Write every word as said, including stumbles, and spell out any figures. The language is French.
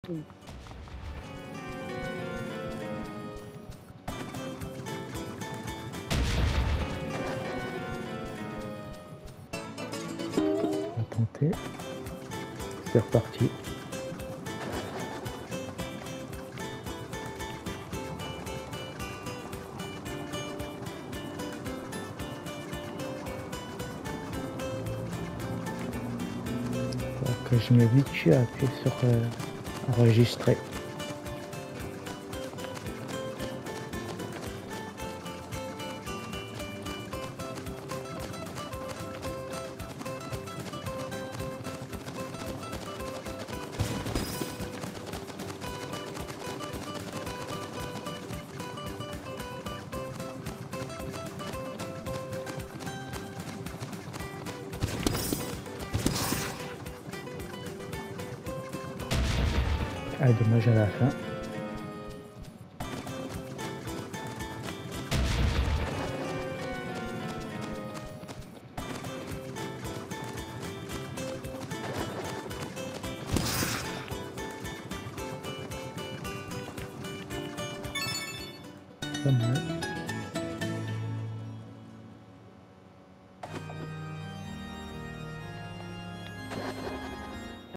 Mmh. On va tenter. C'est reparti. Alors que je m'habitue à appuyer sur euh, enregistrer. Ah, dommage à la fin. Pas mal.